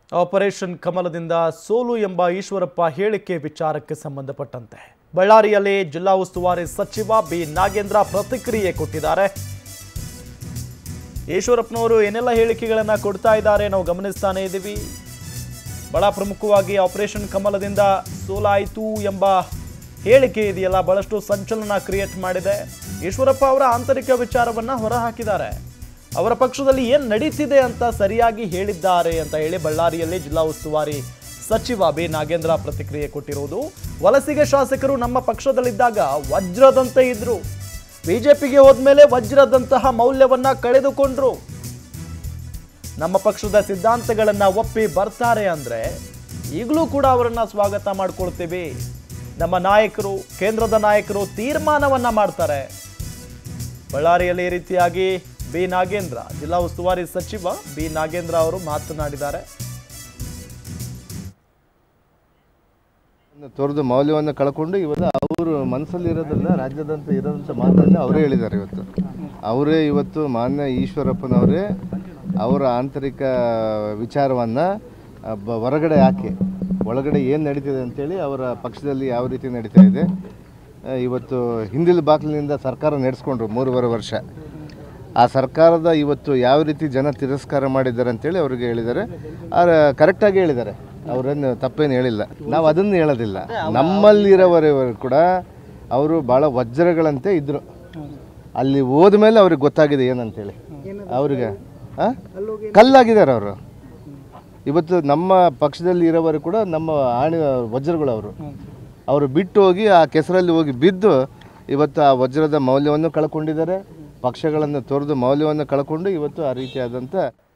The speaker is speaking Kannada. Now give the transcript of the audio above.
ಆಪರೇಷನ್ ಕಮಲದಿಂದ ಸೋಲು ಎಂಬ ಈಶ್ವರಪ್ಪ ಹೇಳಿಕೆ ವಿಚಾರಕ್ಕೆ ಸಂಬಂಧಪಟ್ಟಂತೆ ಬಳ್ಳಾರಿಯಲ್ಲಿ ಜಿಲ್ಲಾ ಉಸ್ತುವಾರಿ ಸಚಿವ ಬಿ ನಾಗೇಂದ್ರ ಪ್ರತಿಕ್ರಿಯೆ ಕೊಟ್ಟಿದ್ದಾರೆ. ಈಶ್ವರಪ್ಪನವರು ಏನೆಲ್ಲ ಹೇಳಿಕೆಗಳನ್ನು ಕೊಡ್ತಾ ಇದ್ದಾರೆ ನಾವು ಗಮನಿಸ್ತಾನೆ ಇದ್ದೀವಿ. ಬಹಳ ಪ್ರಮುಖವಾಗಿ ಆಪರೇಷನ್ ಕಮಲದಿಂದ ಸೋಲಾಯಿತು ಎಂಬ ಹೇಳಿಕೆ ಇದೆಯಲ್ಲ, ಬಹಳಷ್ಟು ಸಂಚಲನ ಕ್ರಿಯೇಟ್ ಮಾಡಿದೆ. ಈಶ್ವರಪ್ಪ ಅವರ ಆಂತರಿಕ ವಿಚಾರವನ್ನ ಹೊರಹಾಕಿದ್ದಾರೆ. ಅವರ ಪಕ್ಷದಲ್ಲಿ ಏನು ನಡೀತಿದೆ ಅಂತ ಸರಿಯಾಗಿ ಹೇಳಿದ್ದಾರೆ ಅಂತ ಹೇಳಿ ಬಳ್ಳಾರಿಯಲ್ಲಿ ಜಿಲ್ಲಾ ಉಸ್ತುವಾರಿ ಸಚಿವ ಬಿ ನಾಗೇಂದ್ರ ಪ್ರತಿಕ್ರಿಯೆ ಕೊಟ್ಟಿರುವುದು. ವಲಸಿಗೆ ಶಾಸಕರು ನಮ್ಮ ಪಕ್ಷದಲ್ಲಿದ್ದಾಗ ವಜ್ರದಂತೆ ಇದ್ರು, ಬಿಜೆಪಿಗೆ ಹೋದ್ಮೇಲೆ ವಜ್ರದಂತಹ ಮೌಲ್ಯವನ್ನ ಕಳೆದುಕೊಂಡ್ರು. ನಮ್ಮ ಪಕ್ಷದ ಸಿದ್ಧಾಂತಗಳನ್ನ ಒಪ್ಪಿ ಬರ್ತಾರೆ ಅಂದ್ರೆ ಈಗಲೂ ಕೂಡ ಅವರನ್ನ ಸ್ವಾಗತ ಮಾಡ್ಕೊಳ್ತೀವಿ. ನಮ್ಮ ನಾಯಕರು, ಕೇಂದ್ರದ ನಾಯಕರು ತೀರ್ಮಾನವನ್ನ ಮಾಡ್ತಾರೆ. ಬಳ್ಳಾರಿಯಲ್ಲಿ ಈ ರೀತಿಯಾಗಿ ಬಿ ನಾಗೇಂದ್ರ, ಜಿಲ್ಲಾ ಉಸ್ತುವಾರಿ ಸಚಿವ ಬಿ ನಾಗೇಂದ್ರ ಅವರು ಮಾತನಾಡಿದ್ದಾರೆ. ತೋರಿದ ಮೌಲ್ಯವನ್ನು ಕಳ್ಕೊಂಡು ಇವತ್ತು ಅವರು ಮನಸ್ಸಲ್ಲಿ ಇರೋದಲ್ಲ, ರಾಜ್ಯದಂತ ಇರೋದಂತ ಮಾತನ್ನ ಅವರೇ ಹೇಳಿದ್ದಾರೆ. ಅವರೇ ಇವತ್ತು ಮಾನ್ಯ ಈಶ್ವರಪ್ಪನವರೇ ಅವರ ಆಂತರಿಕ ವಿಚಾರವನ್ನು ಹೊರಗಡೆ ಹಾಕಿ ಒಳಗಡೆ ಏನು ನಡೀತಿದೆ ಅಂತೇಳಿ ಅವರ ಪಕ್ಷದಲ್ಲಿ ಯಾವ ರೀತಿ ನಡೀತಾ ಇದೆ, ಇವತ್ತು ಹಿಂದಿನ ಬಾಗಿಲಿನಿಂದ ಸರ್ಕಾರ ನಡೆಸ್ಕೊಂಡ್ರು 3.5 ವರ್ಷ. ಆ ಸರ್ಕಾರದ ಇವತ್ತು ಯಾವ ರೀತಿ ಜನ ತಿರಸ್ಕಾರ ಮಾಡಿದ್ದಾರೆ ಅಂತೇಳಿ ಅವ್ರಿಗೆ ಹೇಳಿದ್ದಾರೆ. ಕರೆಕ್ಟಾಗಿ ಹೇಳಿದ್ದಾರೆ, ಅವರನ್ನು ತಪ್ಪೇನು ಹೇಳಿಲ್ಲ. ನಾವು ಅದನ್ನು ಹೇಳೋದಿಲ್ಲ. ನಮ್ಮಲ್ಲಿರೋವರೆವರು ಕೂಡ ಅವರು ಭಾಳ ವಜ್ರಗಳಂತೆ ಇದ್ದರು. ಅಲ್ಲಿ ಹೋದ್ಮೇಲೆ ಅವ್ರಿಗೆ ಗೊತ್ತಾಗಿದೆ ಏನಂತೇಳಿ. ಅವ್ರಿಗೆ ಕಲ್ಲಾಗಿದ್ದಾರೆ ಅವರು. ಇವತ್ತು ನಮ್ಮ ಪಕ್ಷದಲ್ಲಿ ಇರೋವರು ಕೂಡ ನಮ್ಮ ವಜ್ರಗಳು ಅವರು ಬಿಟ್ಟು ಹೋಗಿ ಆ ಕೆಸರಲ್ಲಿ ಹೋಗಿ ಬಿದ್ದು ಇವತ್ತು ಆ ವಜ್ರದ ಮೌಲ್ಯವನ್ನು ಕಳ್ಕೊಂಡಿದ್ದಾರೆ. ಪಕ್ಷಗಳನ್ನು ತೊರೆದು ಮೌಲ್ಯವನ್ನು ಕಳ್ಕೊಂಡು ಇವತ್ತು ಆ ರೀತಿಯಾದಂಥ